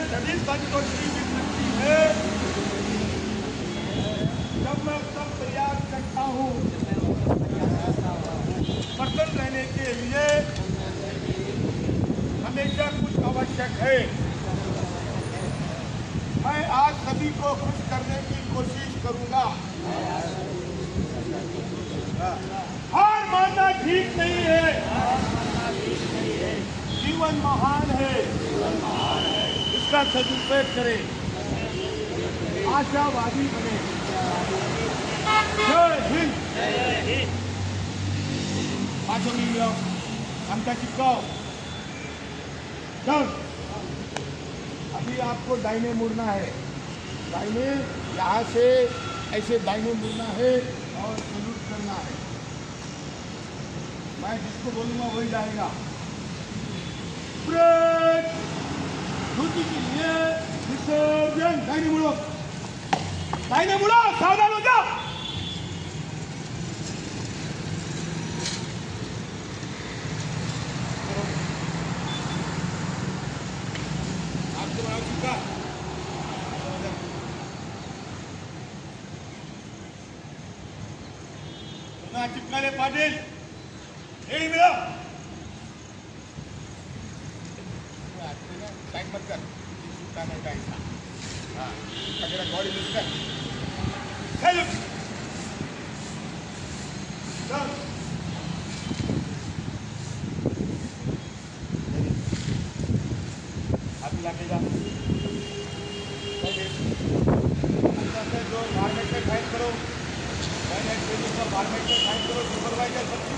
तभी संतुष्टि मिल सकती है जब मैं सब प्रयास करता हूँ प्रसन्न रहने के लिए। हमेशा कुछ आवश्यक है। मैं आज सभी को खुश करने की कोशिश करूंगा। हार मानना ठीक नहीं है। जीवन महान है, इसका सदुपयोग करें, आशावादी बने। जय हिंद। पाँचों मिनट हमका चिपकाओ। चल, अभी आपको दाहिने मुड़ना है। दाहिने यहाँ से ऐसे दाहिने मुड़ना है और सैल्यूट करना है। मैं जिसको बोलूँगा वही जाएगा। ब्रेक धुती के लिए विसर्जन। दाहिने मुड़ो, दाहिने मुड़ो, सावधान हो जाओ। आपको बना चुका ना चिपका ले पाटिल। यही मिला टाइम मत कर। नहीं टाइम था। हाँ, अगर बॉडी लूज कर। सैल्यूट। चल। हाथ लगेगा। अंदर से जो गारमेंट में फाइट करो, गारमेंट में फाइट करो, सुपरवाइजर